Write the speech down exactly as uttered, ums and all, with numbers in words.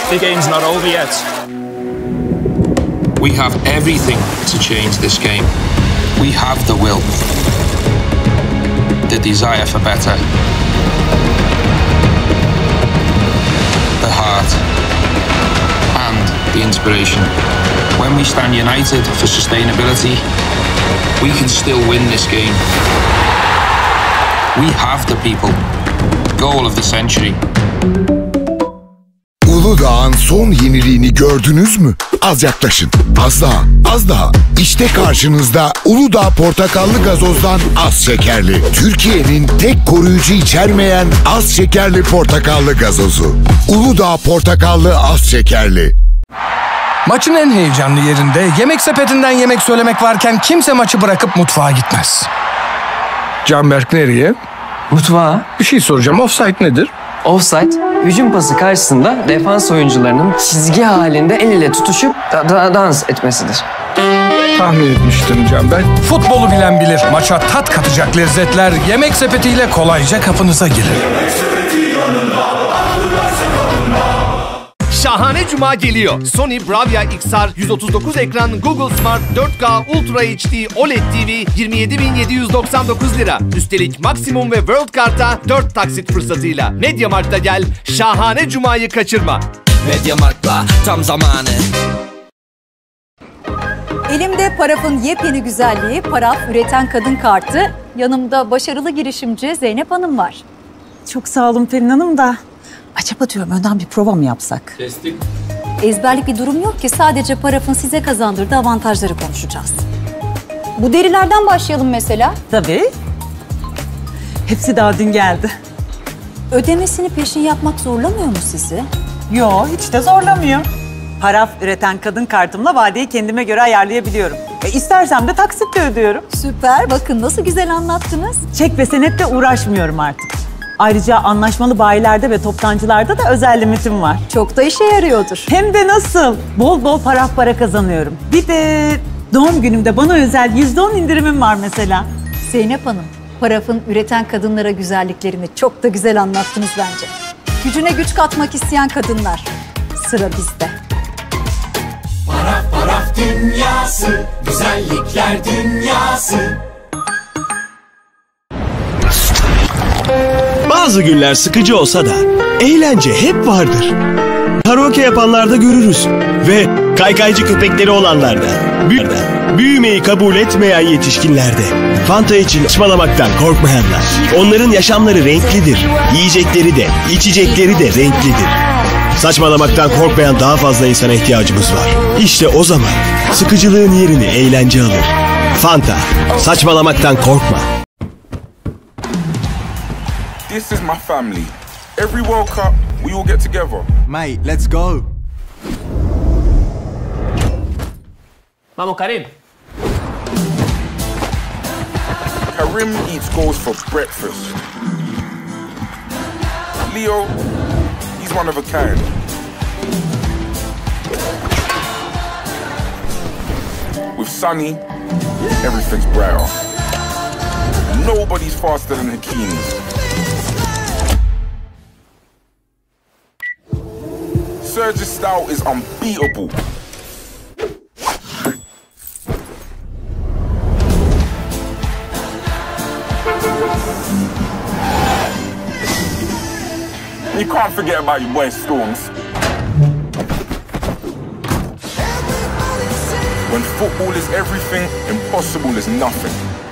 The game's not over yet. We have everything to change this game. We have the will, the desire for better, the heart, and the inspiration. When we stand united for sustainability, we can still win this game. We have the people. Goal of the century. Uludağ'ın son yeniliğini gördünüz mü? Az yaklaşın. Az daha. Az daha. İşte karşınızda Uludağ portakallı gazozdan az şekerli. Türkiye'nin tek koruyucu içermeyen az şekerli portakallı gazozu. Uludağ portakallı az şekerli. Maçın en heyecanlı yerinde yemek sepetinden yemek söylemek varken kimse maçı bırakıp mutfağa gitmez. Canberk nereye? Mutfağa. Bir şey soracağım. Offside nedir? Offside, hücum pası karşısında defans oyuncularının çizgi halinde el ele tutuşup da da dans etmesidir. Tahmin etmiştim Canberk. Futbolu bilen bilir. Maça tat katacak lezzetler yemek sepetiyle kolayca kapınıza gelir. Şahane Cuma geliyor. Sony Bravia X R yüz otuz dokuz ekran Google Smart dört K Ultra H D O L E D T V yirmi yedi bin yedi yüz doksan dokuz lira. Üstelik Maximum ve World Kart'a dört taksit fırsatıyla. Mediamarkt'ta gel, şahane Cuma'yı kaçırma. Mediamarkt'la tam zamanı. Elimde Paraf'ın yepyeni güzelliği Paraf üreten kadın kartı. Yanımda başarılı girişimci Zeynep Hanım var. Çok sağ olun Pelin Hanım da. Acaba diyorum önden bir prova mı yapsak? Kestik. Ezberlik bir durum yok ki, sadece Paraf'ın size kazandırdığı avantajları konuşacağız. Bu derilerden başlayalım mesela. Tabii. Hepsi daha dün geldi. Ödemesini peşin yapmak zorlamıyor mu sizi? Yo, hiç de zorlamıyor. Paraf üreten kadın kartımla vadeyi kendime göre ayarlayabiliyorum. E, istersem de taksitle ödüyorum. Süper, bakın nasıl güzel anlattınız. Çek ve senetle uğraşmıyorum artık. Ayrıca anlaşmalı bayilerde ve toptancılarda da özel limitim var. Çok da işe yarıyordur. Hem de nasıl? Bol bol Paraf para kazanıyorum. Bir de doğum günümde bana özel yüzde on indirimim var mesela. Zeynep Hanım, Paraf'ın üreten kadınlara güzelliklerini çok da güzel anlattınız bence. Gücüne güç katmak isteyen kadınlar, sıra bizde. Paraf paraf dünyası, güzellikler dünyası. Bazı günler sıkıcı olsa da eğlence hep vardır. Karaoke yapanlarda görürüz ve kaykaycı köpekleri olanlarda, büyü- büyümeyi kabul etmeyen yetişkinlerde, Fanta için saçmalamaktan korkmayanlar. Onların yaşamları renklidir, yiyecekleri de, içecekleri de renklidir. Saçmalamaktan korkmayan daha fazla insana ihtiyacımız var. İşte o zaman sıkıcılığın yerini eğlence alır. Fanta, saçmalamaktan korkma. This is my family. Every World Cup, we all get together. Mate, let's go. Vamos, Karim. Karim eats goals for breakfast. Leo, he's one of a kind. With Sonny, everything's brighter. Nobody's faster than Hakimi. Serge's style is unbeatable. You can't forget about your boy Storms. When football is everything, impossible is nothing.